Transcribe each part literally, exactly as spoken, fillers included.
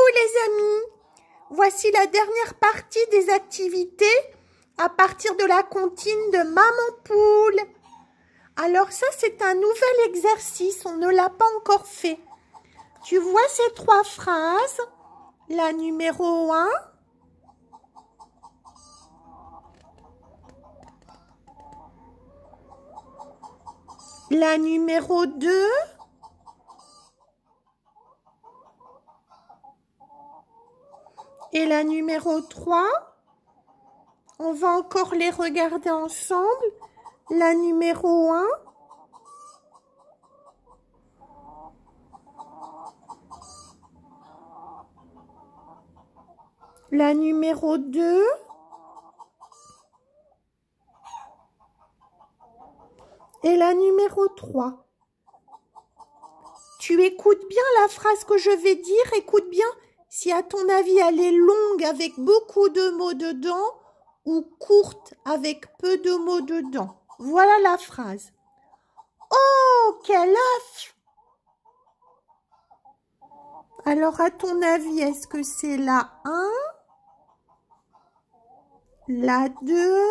les amis, voici la dernière partie des activités à partir de la comptine de Maman Poule. Alors ça, c'est un nouvel exercice, on ne l'a pas encore fait. Tu vois ces trois phrases? La numéro un, la numéro deux, et la numéro trois. On va encore les regarder ensemble. La numéro un, la numéro deux, et la numéro trois. Tu écoutes bien la phrase que je vais dire, écoute bien si à ton avis elle est longue avec beaucoup de mots dedans ou courte avec peu de mots dedans. Voilà la phrase. Oh, quel œuf! Alors à ton avis, est-ce que c'est la un, la deux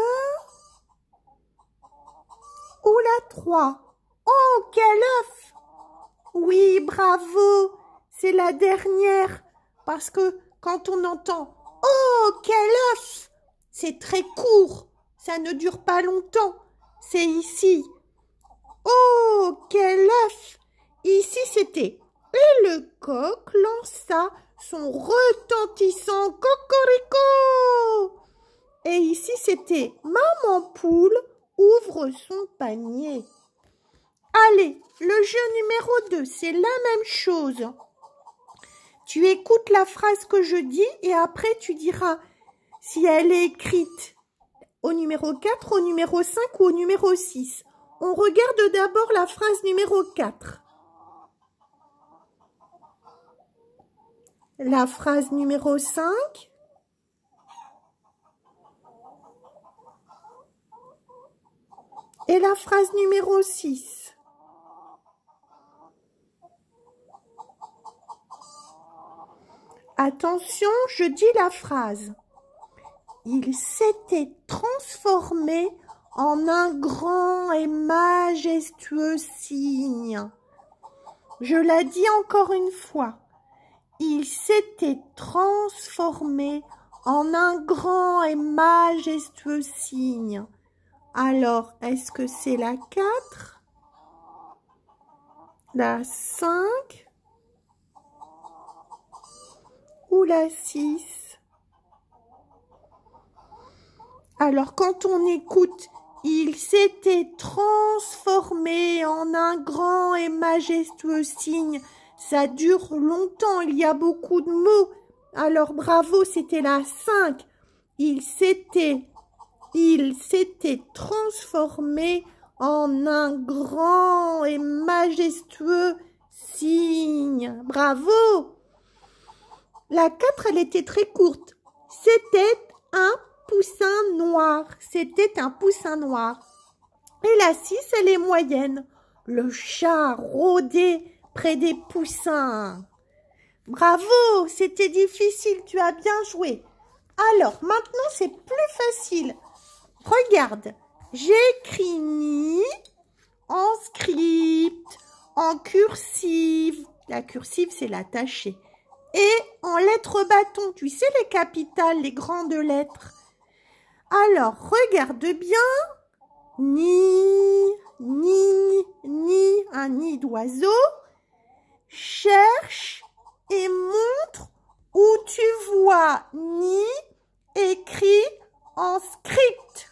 ou la trois? Oh, quel œuf! Oui, bravo! C'est la dernière. Parce que quand on entend « Oh, quel œuf !» c'est très court. Ça ne dure pas longtemps. C'est ici. « Oh, quel œuf !» Ici, c'était « Et le coq lança son retentissant cocorico !» Et ici, c'était « Maman poule ouvre son panier !» Allez, le jeu numéro deux, c'est la même chose. Tu écoutes la phrase que je dis et après tu diras si elle est écrite au numéro quatre, au numéro cinq ou au numéro six. On regarde d'abord la phrase numéro quatre. La phrase numéro cinq. Et la phrase numéro six. Attention, je dis la phrase. Il s'était transformé en un grand et majestueux cygne. Je la dis encore une fois. Il s'était transformé en un grand et majestueux cygne. Alors, est-ce que c'est la quatre, la cinq ou la six? Alors, quand on écoute, il s'était transformé en un grand et majestueux cygne, ça dure longtemps, il y a beaucoup de mots. Alors, bravo, c'était la cinq. Il s'était, il s'était transformé en un grand et majestueux cygne. Bravo! La quatre, elle était très courte. C'était un poussin noir. C'était un poussin noir. Et la six, elle est moyenne. Le chat rôdait près des poussins. Bravo, c'était difficile, tu as bien joué. Alors, maintenant, c'est plus facile. Regarde, j'écris ni en script, en cursive. La cursive, c'est l'attaché. Et en lettres bâton, tu sais les capitales, les grandes lettres. Alors, regarde bien. Ni, ni, ni, un nid d'oiseau. Cherche et montre où tu vois ni écrit en script.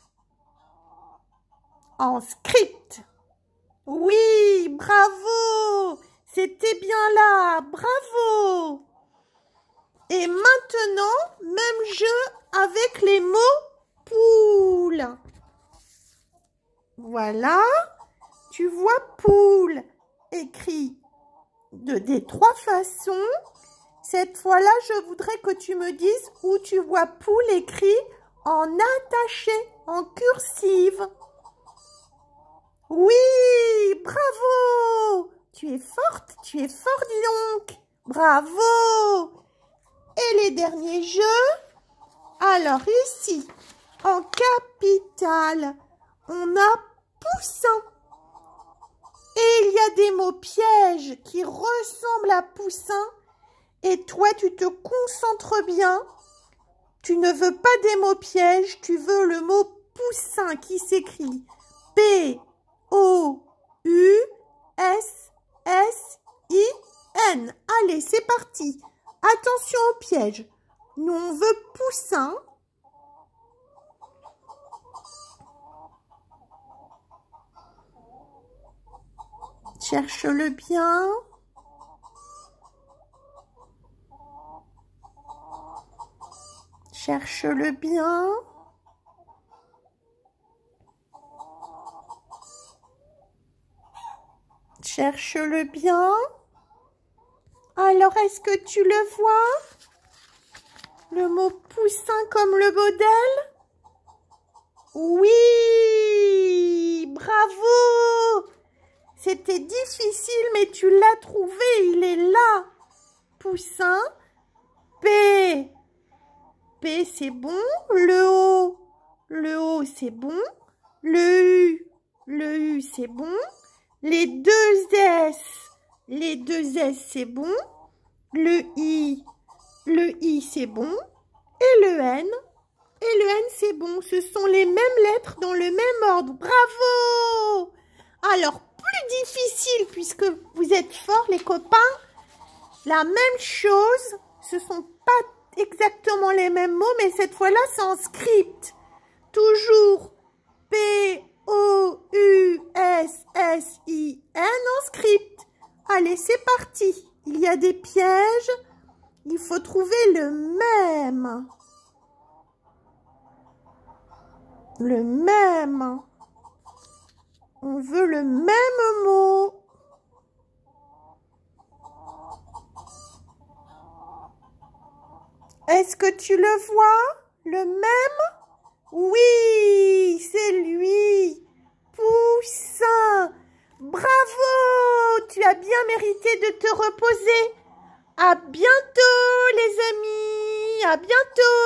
En script. Oui, bravo. C'était bien là. Bravo. Et maintenant, même jeu avec les mots poule. Voilà, tu vois poule écrit de des trois façons. Cette fois-là, je voudrais que tu me dises où tu vois poule écrit en attaché, en cursive. Oui, bravo. Tu es forte, tu es fort, dis donc. Bravo. Allez, dernier jeu. Alors ici, en capitale, on a poussin. Et il y a des mots pièges qui ressemblent à poussin. Et toi, tu te concentres bien. Tu ne veux pas des mots pièges, tu veux le mot poussin qui s'écrit P O U S S I N. Allez, c'est parti. Attention au piège. Nous, on veut poussin. Cherche-le bien. Cherche-le bien. Cherche-le bien. Alors, est-ce que tu le vois? Le mot poussin comme le modèle? Oui! Bravo! C'était difficile, mais tu l'as trouvé. Il est là. Poussin. P. P, c'est bon. Le O. Le O, c'est bon. Le U. Le U, c'est bon. Les deux S. Les deux S, c'est bon. Le I. Le I, c'est bon. Et le N. Et le N, c'est bon. Ce sont les mêmes lettres dans le même ordre. Bravo! Alors, plus difficile puisque vous êtes forts, les copains. La même chose. Ce sont pas exactement les mêmes mots, mais cette fois-là, c'est en script. Toujours P O U S S I N en script. Allez, c'est parti. Il y a des pièges. Il faut trouver le même. Le même. On veut le même mot. Est-ce que tu le vois? Le même? Oui, c'est lui. Poussin. Bravo! Tu as bien mérité de te reposer. À bientôt, les amis. À bientôt.